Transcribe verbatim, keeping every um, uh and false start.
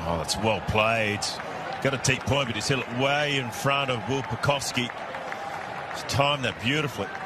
Oh, that's well played. Got a deep point, but he's hit it way in front of Will Pucovski. He's timed that beautifully.